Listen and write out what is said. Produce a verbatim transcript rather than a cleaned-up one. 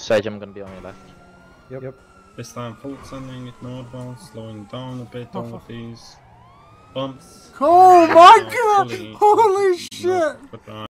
Sage, I'm gonna be on your left. Yep. Yep. This time full sending it northbound, slowing down a bit Oh, over fuck. these bumps. Oh my Uh, god! fully Holy north shit! goodbye.